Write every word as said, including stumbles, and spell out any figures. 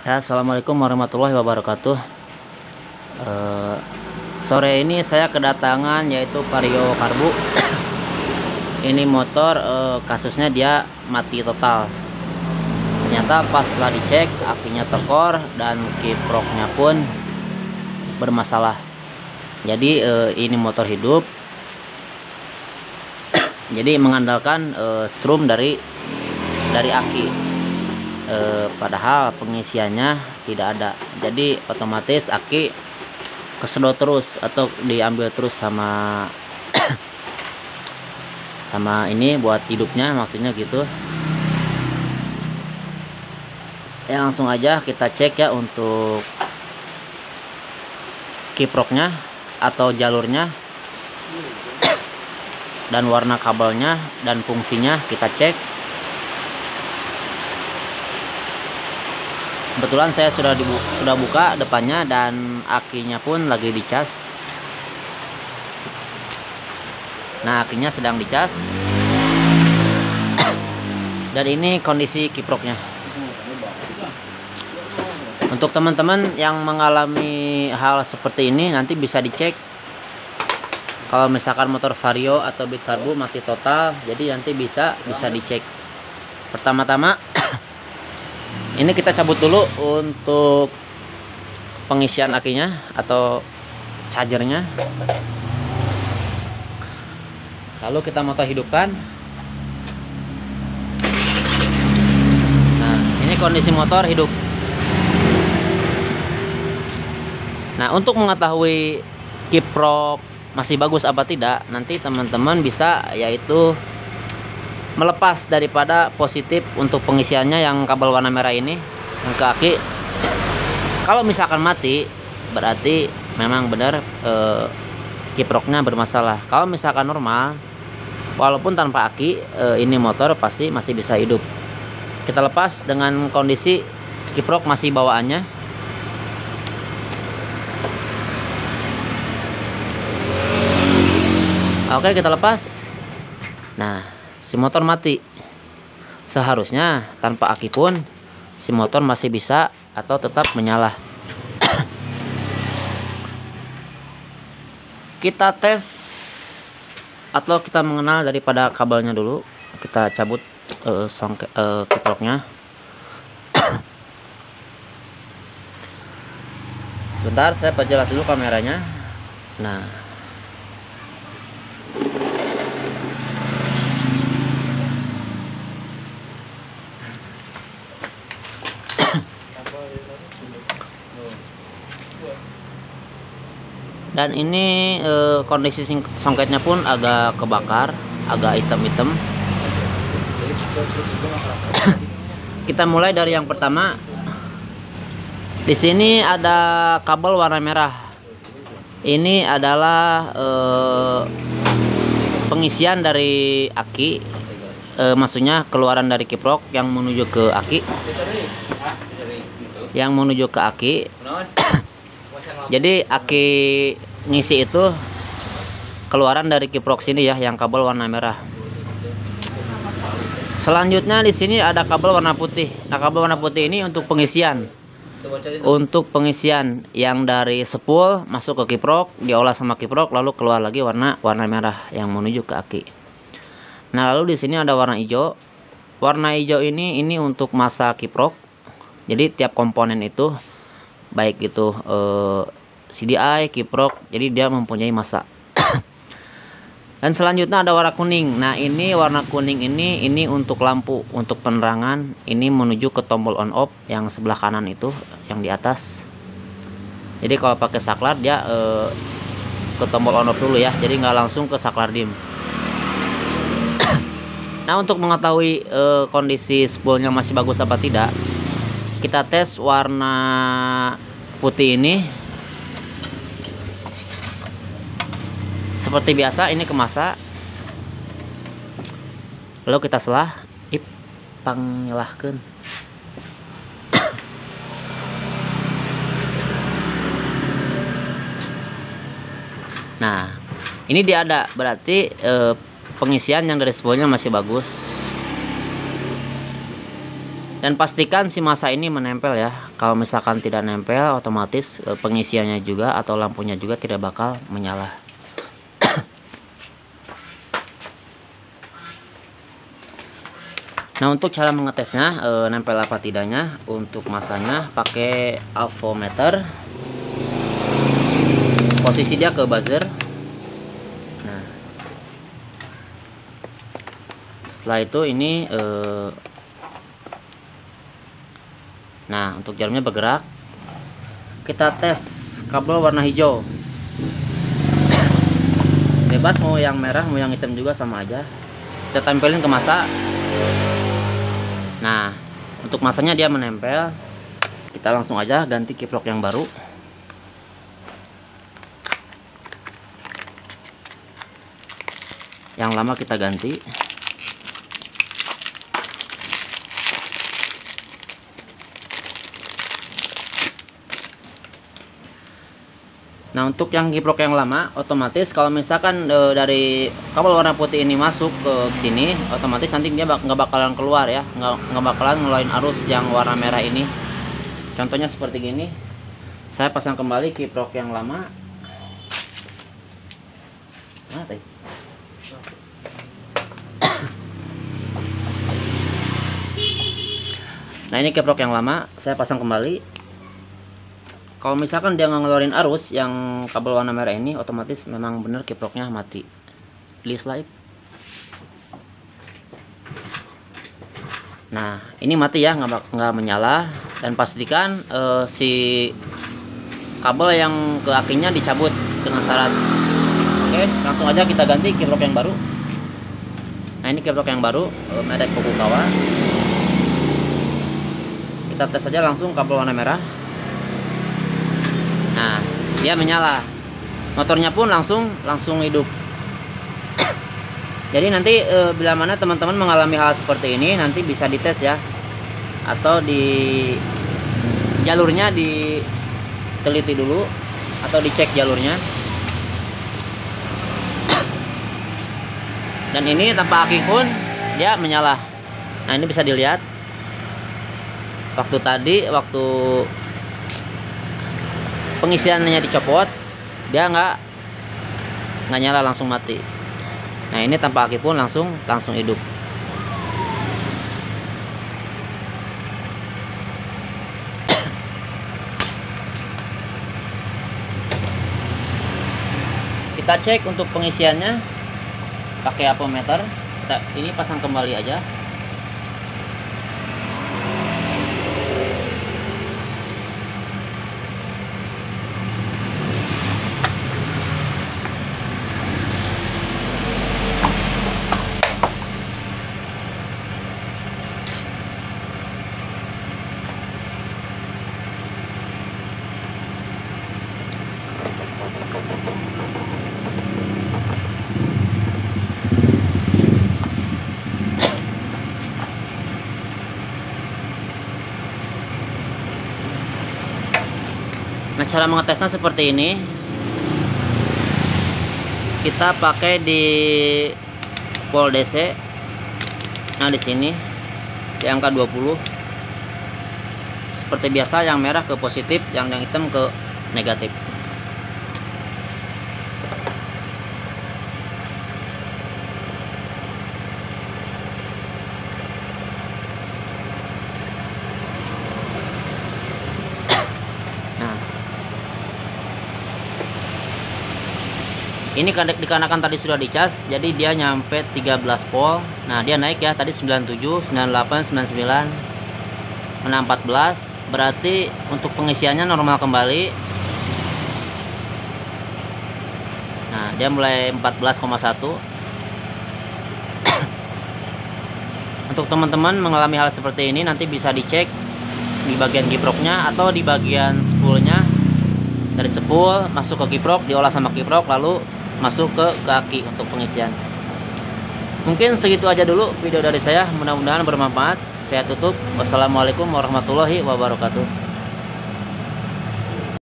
Ya, assalamualaikum warahmatullahi wabarakatuh. Eh, sore ini saya kedatangan yaitu Vario Karbu. Ini motor eh, kasusnya dia mati total. Ternyata pas setelah dicek akinya tekor dan kiproknya pun bermasalah. Jadi eh, ini motor hidup. Jadi mengandalkan eh, strum dari dari aki. E, padahal pengisiannya tidak ada, jadi otomatis aki kesedot terus atau diambil terus sama sama ini buat hidupnya, maksudnya gitu ya. Langsung aja kita cek ya untuk kiproknya atau jalurnya dan warna kabelnya dan fungsinya kita cek. Kebetulan saya sudah dibu sudah buka depannya dan akinya pun lagi dicas. Nah, akinya sedang dicas. Dan ini kondisi kiproknya. Untuk teman-teman yang mengalami hal seperti ini nanti bisa dicek. Kalau misalkan motor Vario atau Beat Karbu mati total, jadi nanti bisa bisa dicek. Pertama-tama ini kita cabut dulu untuk pengisian akinya atau chargernya. Lalu kita motor hidupkan. Nah, ini kondisi motor hidup. Nah, untuk mengetahui kiprok masih bagus apa tidak, nanti teman-teman bisa yaitu melepas daripada positif untuk pengisiannya yang kabel warna merah ini ke aki. Kalau misalkan mati berarti memang benar eh, kiproknya bermasalah. Kalau misalkan normal walaupun tanpa aki, eh, ini motor pasti masih bisa hidup. Kita lepas dengan kondisi kiprok masih bawaannya. Oke, kita lepas. Nah, si motor mati. Seharusnya tanpa aki pun si motor masih bisa atau tetap menyala. Kita tes atau kita mengenal daripada kabelnya dulu. Kita cabut uh, songke, uh, kiproknya. Sebentar, saya perjelas dulu kameranya. Nah, dan ini e, kondisi songketnya pun agak kebakar, agak hitam-hitam. Kita mulai dari yang pertama. Di sini ada kabel warna merah. Ini adalah e, pengisian dari aki, e, maksudnya keluaran dari kiprok yang menuju ke aki, yang menuju ke aki. Jadi aki ngisi itu keluaran dari kiprok sini ya, yang kabel warna merah. Selanjutnya di sini ada kabel warna putih. Nah, kabel warna putih ini untuk pengisian. Untuk pengisian yang dari spool masuk ke kiprok, diolah sama kiprok lalu keluar lagi warna warna merah yang menuju ke aki. Nah, lalu di sini ada warna hijau. Warna hijau ini ini untuk massa kiprok. Jadi tiap komponen itu baik itu eh, C D I, kiprok, jadi dia mempunyai massa. Dan selanjutnya ada warna kuning. Nah, ini warna kuning ini ini untuk lampu, untuk penerangan. Ini menuju ke tombol on off yang sebelah kanan itu, yang di atas. Jadi kalau pakai saklar dia eh, ke tombol on off dulu ya, jadi nggak langsung ke saklar dim. Nah, untuk mengetahui eh, kondisi spoolnya masih bagus apa tidak, kita tes warna putih ini. Seperti biasa ini ke massa. Lalu kita selah ip pangyelahkeun. Nah, ini dia ada, berarti eh, pengisian yang dari spoolnya masih bagus. Dan pastikan si massa ini menempel ya. Kalau misalkan tidak nempel, otomatis pengisiannya juga atau lampunya juga tidak bakal menyala. Nah, untuk cara mengetesnya e, nempel apa tidaknya, untuk massanya pakai avometer. Posisi dia ke buzzer. Nah, setelah itu ini e, nah, untuk jarumnya bergerak. Kita tes kabel warna hijau. Bebas mau yang merah mau yang hitam juga sama aja. Kita tempelin ke massa. Nah, untuk massanya dia menempel. Kita langsung aja ganti kiprok yang baru. Yang lama kita ganti. Nah, untuk yang kiprok yang lama, otomatis kalau misalkan e, dari kabel warna putih ini masuk ke sini, otomatis nanti dia bak nggak bakalan keluar ya, nggak nggak bakalan ngeluarin arus yang warna merah ini. Contohnya seperti gini. Saya pasang kembali kiprok yang lama. Mana tadi? Nah, ini kiprok yang lama, saya pasang kembali. Kalau misalkan dia nggak ngeluarin arus yang kabel warna merah ini, otomatis memang bener kiproknya mati. Please live. Nah, ini mati ya, nggak nggak menyala. Dan pastikan uh, si kabel yang ke akinya dicabut dengan syarat. Oke, langsung aja kita ganti kiprok yang baru. Nah, ini kiprok yang baru, uh, merek Fukuoka. Kita tes aja langsung kabel warna merah. Nah, dia menyala. Motornya pun langsung langsung hidup. Jadi nanti e, bila mana teman-teman mengalami hal seperti ini, nanti bisa dites ya. Atau di jalurnya diteliti dulu atau dicek jalurnya. Dan ini tanpa aki pun dia menyala. Nah, ini bisa dilihat. Waktu tadi waktu pengisiannya dicopot, dia nggak nggak nyala, langsung mati. Nah, ini tanpa aki pun langsung langsung hidup. Kita cek untuk pengisiannya pakai avometer. Kita ini pasang kembali aja. Nah, cara mengetesnya seperti ini. Kita pakai di pol D C. Nah, di sini di angka dua puluh. Seperti biasa, yang merah ke positif, yang yang hitam ke negatif. Ini dikarenakan tadi sudah dicas, jadi dia nyampe tiga belas volt. Nah, dia naik ya, tadi sembilan puluh tujuh, sembilan puluh delapan, sembilan puluh sembilan, nah empat belas. Berarti untuk pengisiannya normal kembali. Nah, dia mulai empat belas koma satu. Untuk teman-teman mengalami hal seperti ini, nanti bisa dicek di bagian kiproknya atau di bagian spoolnya. Dari spool masuk ke kiprok, diolah sama kiprok, lalu masuk ke kaki untuk pengisian. Mungkin segitu aja dulu video dari saya, mudah-mudahan bermanfaat. Saya tutup. Wassalamualaikum warahmatullahi wabarakatuh.